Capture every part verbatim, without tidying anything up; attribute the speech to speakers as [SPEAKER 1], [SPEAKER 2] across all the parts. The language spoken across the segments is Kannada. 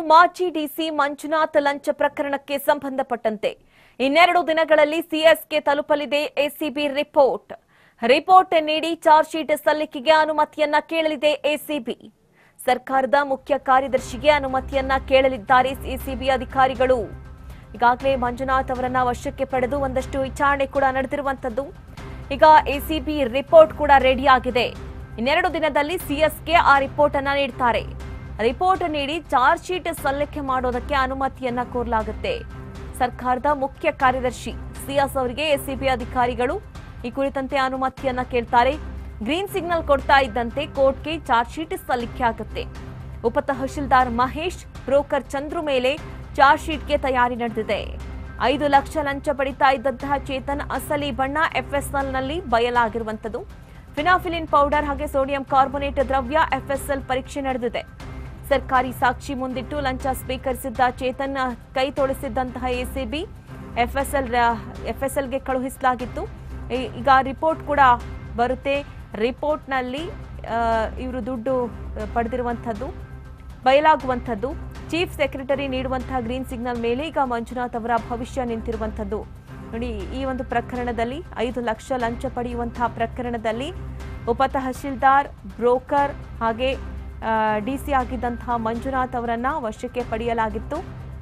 [SPEAKER 1] ಮಾಜಿ ಡಿಸಿ ಮಂಜುನಾಥ್ ಲಂಚ ಪ್ರಕರಣಕ್ಕೆ ಸಂಬಂಧಪಟ್ಟಂತೆ ಇನ್ನೆರಡು ದಿನಗಳಲ್ಲಿ ಸಿಎಸ್ಗೆ ತಲುಪಲಿದೆ ಎಸಿಬಿ ರಿಪೋರ್ಟ್. ರಿಪೋರ್ಟ್ ನೀಡಿ ಚಾರ್ಜ್ ಶೀಟ್ ಸಲ್ಲಿಕೆಗೆ ಅನುಮತಿಯನ್ನ ಕೇಳಲಿದೆ ಎಸಿಬಿ. ಸರ್ಕಾರದ ಮುಖ್ಯ ಕಾರ್ಯದರ್ಶಿಗೆ ಅನುಮತಿಯನ್ನ ಕೇಳಲಿದ್ದಾರೆ ಎಸಿಬಿ ಅಧಿಕಾರಿಗಳು. ಈಗಾಗಲೇ ಮಂಜುನಾಥ್ ಅವರನ್ನ ವಶಕ್ಕೆ ಪಡೆದು ಒಂದಷ್ಟು ವಿಚಾರಣೆ ಕೂಡ ನಡೆದಿರುವಂತದ್ದು. ಈಗ ಎಸಿಬಿ ರಿಪೋರ್ಟ್ ಕೂಡ ರೆಡಿ ಆಗಿದೆ. ಇನ್ನೆರಡು ದಿನದಲ್ಲಿ ಸಿಎಸ್ಗೆ ಆ ರಿಪೋರ್ಟ್ ಅನ್ನ ನೀಡುತ್ತಾರೆ. ರಿಪೋರ್ಟ್ ನೀಡಿ ಚಾರ್ಜ್ ಶೀಟ್ ಸಲ್ಲಿಕೆ ಮಾಡೋದಕ್ಕೆ ಅನುಮತಿಯನ್ನ ಕೋರಲಾಗುತ್ತೆ. ಸರ್ಕಾರದ ಮುಖ್ಯ ಕಾರ್ಯದರ್ಶಿ ಸಿಎಸ್ ಅವರಿಗೆ ಎಸಿಬಿ ಅಧಿಕಾರಿಗಳು ಈ ಕುರಿತಂತೆ ಅನುಮತಿಯನ್ನ ಕೇಳ್ತಾರೆ. ಗ್ರೀನ್ ಸಿಗ್ನಲ್ ಕೊಡ್ತಾ ಇದ್ದಂತೆ ಕೋರ್ಟ್ಗೆ ಚಾರ್ಜ್ ಶೀಟ್ ಸಲ್ಲಿಕೆ ಆಗುತ್ತೆ. ಉಪ ತಹಶೀಲ್ದಾರ್ ಮಹೇಶ್, ಬ್ರೋಕರ್ ಚಂದ್ರು ಮೇಲೆ ಚಾರ್ಜ್ ಶೀಟ್ಗೆ ತಯಾರಿ ನಡೆದಿದೆ. ಐದು ಲಕ್ಷ ಲಂಚ ಪಡಿತಾ ಇದ್ದಂತಹ ಚೇತನ್ ಅಸಲಿ ಬಣ್ಣ ಎಫ್ಎಸ್ಎಲ್ ನಲ್ಲಿ ಬಯಲಾಗಿರುವಂತದ್ದು. ಫಿನಾಫಿಲಿನ್ ಪೌಡರ್ ಹಾಗೆ ಸೋಡಿಯಂ ಕಾರ್ಬೋನೇಟ್ ದ್ರವ್ಯ ಎಫ್ಎಸ್ಎಲ್ ಪರೀಕ್ಷೆ ನಡೆದಿದೆ. ಸರ್ಕಾರಿ ಸಾಕ್ಷಿ ಮುಂದಿಟ್ಟು ಲಂಚ ಸ್ವೀಕರಿಸಿದ್ದ ಚೇತನ್ ಕೈ ತೋಳಿಸಿದ್ದಂತಹ ಎಸಿಬಿ ಎಫ್ಎಸ್ಎಲ್ ಎಫ್ಎಸ್ಎಲ್ಗೆ ಕಳುಹಿಸಲಾಗಿತ್ತು. ಈಗ ರಿಪೋರ್ಟ್ ಕೂಡ ಬರುತ್ತೆ. ರಿಪೋರ್ಟ್ನಲ್ಲಿ ಇವರು ದುಡ್ಡು ಪಡೆದಿರುವಂಥದ್ದು ಬಯಲಾಗುವಂಥದ್ದು. ಚೀಫ್ ಸೆಕ್ರೆಟರಿ ನೀಡುವಂತಹ ಗ್ರೀನ್ ಸಿಗ್ನಲ್ ಮೇಲೆ ಈಗ ಮಂಜುನಾಥ್ ಅವರ ಭವಿಷ್ಯ ನಿಂತಿರುವಂಥದ್ದು. ನೋಡಿ, ಈ ಒಂದು ಪ್ರಕರಣದಲ್ಲಿ ಐದು ಲಕ್ಷ ಲಂಚ ಪಡೆಯುವಂತಹ ಪ್ರಕರಣದಲ್ಲಿ ಉಪ ತಹಶೀಲ್ದಾರ್, ಬ್ರೋಕರ್ ಹಾಗೆ ಡಿಸಿ ಆಗಿದ್ದಂತಹ ಮಂಜುನಾಥ್ ಅವರನ್ನ ವಶಕ್ಕೆ ಪಡೆಯಲಾಗಿತ್ತು.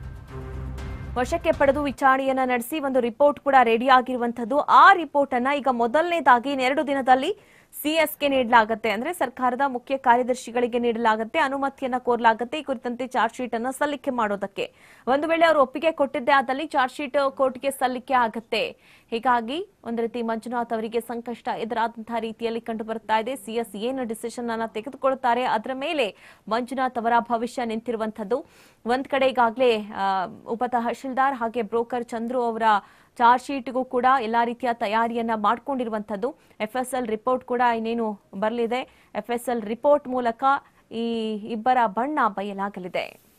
[SPEAKER 1] ವಶಕ್ಕೆ ಪಡೆದು ವಿಚಾರಣೆಯನ್ನ ನಡೆಸಿ ಒಂದು ರಿಪೋರ್ಟ್ ಕೂಡ ರೆಡಿ ಆಗಿರುವಂತದ್ದು. ಆ ರಿಪೋರ್ಟ್ ಅನ್ನ ಈಗ ಮೊದಲನೇದಾಗಿ ಇನ್ನೆರಡು ದಿನದಲ್ಲಿ ಸಿಎಸ್ಗೆ ನೀಡಲಾಗುತ್ತೆ. ಅಂದ್ರೆ ಸರ್ಕಾರದ ಮುಖ್ಯ ಕಾರ್ಯದರ್ಶಿಗಳಿಗೆ ನೀಡಲಾಗುತ್ತೆ. ಅನುಮತಿಯನ್ನ ಕೋರಲಾಗುತ್ತೆ ಈ ಕುರಿತಂತೆ ಚಾರ್ಜ್ ಶೀಟ್ ಅನ್ನ ಸಲ್ಲಿಕೆ ಮಾಡೋದಕ್ಕೆ. ಒಂದು ವೇಳೆ ಅವರು ಒಪ್ಪಿಗೆ ಕೊಟ್ಟಿದ್ದೇ ಆದಲ್ಲಿ ಚಾರ್ಜ್ ಶೀಟ್ ಕೋರ್ಟ್ಗೆ ಸಲ್ಲಿಕೆ ಆಗುತ್ತೆ. ಹೀಗಾಗಿ ಒಂದ್ ರೀತಿ ಮಂಜುನಾಥ್ ಅವರಿಗೆ ಸಂಕಷ್ಟ ಎದುರಾದಂತಹ ರೀತಿಯಲ್ಲಿ ಕಂಡು ಬರ್ತಾ ಇದೆ. ಸಿಎಸ್ ಏನು ಡಿಸಿಷನ್ ಅನ್ನ ತೆಗೆದುಕೊಳ್ತಾರೆ ಅದರ ಮೇಲೆ ಮಂಜುನಾಥ್ ಅವರ ಭವಿಷ್ಯ ನಿಂತಿರುವಂತದ್ದು. ಒಂದ್ ಕಡೆ ಈಗಾಗಲೇ ಉಪ ತಹಶೀಲ್ದಾರ್ ಹಾಗೆ ಬ್ರೋಕರ್ ಚಂದ್ರು ಅವರ ಚಾರ್ಜ್ ಶೀಟ್ಗೂ ಕೂಡ ಎಲ್ಲಾ ರೀತಿಯ ತಯಾರಿಯನ್ನ ಮಾಡಿಕೊಂಡಿರುವಂತದ್ದು. ಎಫ್ಎಸ್ಎಲ್ ರಿಪೋರ್ಟ್ ಕೂಡ ಇನ್ನೇನು ಬರಲಿದೆ. ಎಫ್ಎಸ್ಎಲ್ ರಿಪೋರ್ಟ್ ಮೂಲಕ ಈ ಇಬ್ಬರ ಬಣ್ಣ ಬಯಲಾಗಲಿದೆ.